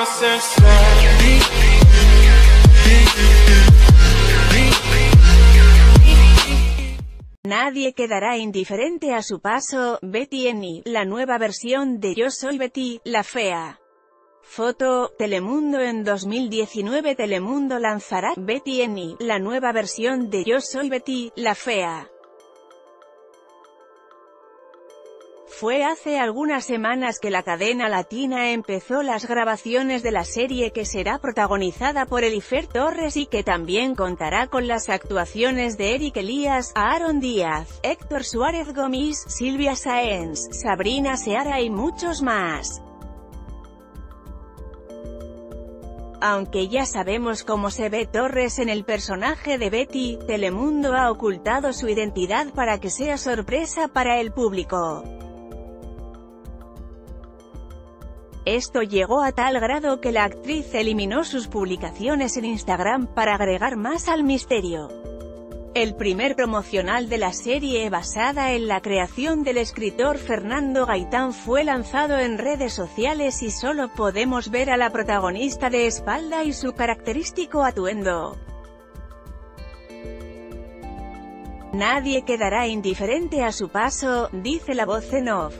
Nadie quedará indiferente a su paso. Betty en I, la nueva versión de Yo soy Betty, la fea. Foto, Telemundo. En 2019 Telemundo lanzará Betty en I, la nueva versión de Yo soy Betty, la fea. Fue hace algunas semanas que la cadena latina empezó las grabaciones de la serie, que será protagonizada por Elifer Torres y que también contará con las actuaciones de Eric Elías, Aaron Díaz, Héctor Suárez Gómez, Silvia Sáenz, Sabrina Seara y muchos más. Aunque ya sabemos cómo se ve Torres en el personaje de Betty, Telemundo ha ocultado su identidad para que sea sorpresa para el público. Esto llegó a tal grado que la actriz eliminó sus publicaciones en Instagram para agregar más al misterio. El primer promocional de la serie, basada en la creación del escritor Fernando Gaitán, fue lanzado en redes sociales y solo podemos ver a la protagonista de espalda y su característico atuendo. Nadie quedará indiferente a su paso, dice la voz en off.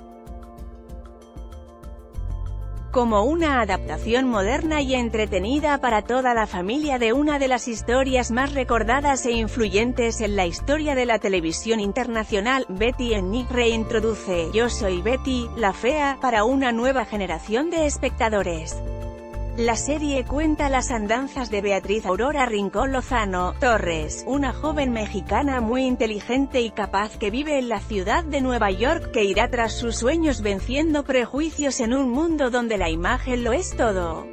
Como una adaptación moderna y entretenida para toda la familia de una de las historias más recordadas e influyentes en la historia de la televisión internacional, Betty en I reintroduce Yo soy Betty, la fea, para una nueva generación de espectadores. La serie cuenta las andanzas de Beatriz Aurora Rincón Lozano Torres, una joven mexicana muy inteligente y capaz que vive en la ciudad de Nueva York, que irá tras sus sueños venciendo prejuicios en un mundo donde la imagen lo es todo.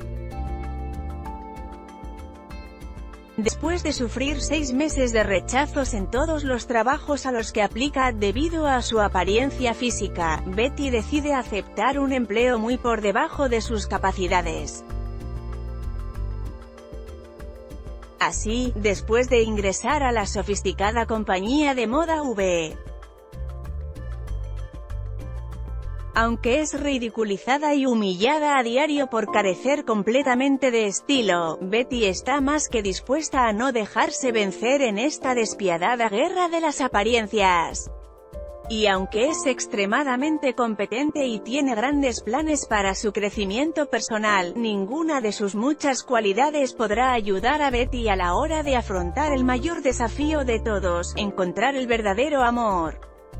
Después de sufrir 6 meses de rechazos en todos los trabajos a los que aplica debido a su apariencia física, Betty decide aceptar un empleo muy por debajo de sus capacidades. Así, después de ingresar a la sofisticada compañía de moda V. Aunque es ridiculizada y humillada a diario por carecer completamente de estilo, Betty está más que dispuesta a no dejarse vencer en esta despiadada guerra de las apariencias. Y aunque es extremadamente competente y tiene grandes planes para su crecimiento personal, ninguna de sus muchas cualidades podrá ayudar a Betty a la hora de afrontar el mayor desafío de todos: encontrar el verdadero amor.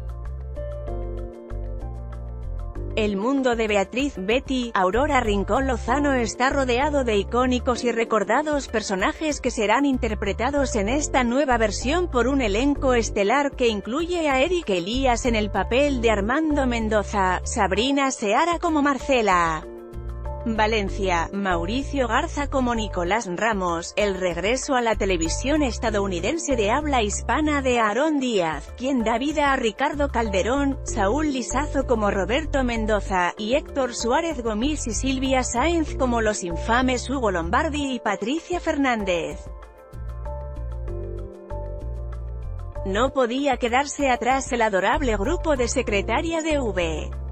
El mundo de Beatriz Betty Aurora Rincón Lozano está rodeado de icónicos y recordados personajes que serán interpretados en esta nueva versión por un elenco estelar que incluye a Eric Elías en el papel de Armando Mendoza, Sabrina Seara como Marcela Valencia, Mauricio Garza como Nicolás Ramos, el regreso a la televisión estadounidense de habla hispana de Aaron Díaz, quien da vida a Ricardo Calderón, Saúl Lizazo como Roberto Mendoza, y Héctor Suárez Gómez y Silvia Sáenz como los infames Hugo Lombardi y Patricia Fernández. No podía quedarse atrás el adorable grupo de secretarias de V.